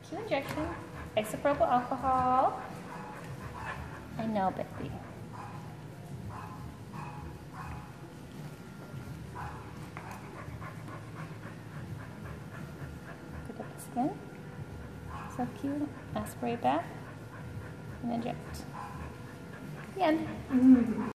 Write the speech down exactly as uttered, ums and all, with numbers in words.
Two injection, isopropyl alcohol. I know, baby. Pick up the skin. So cute. Aspirate back and inject. The end.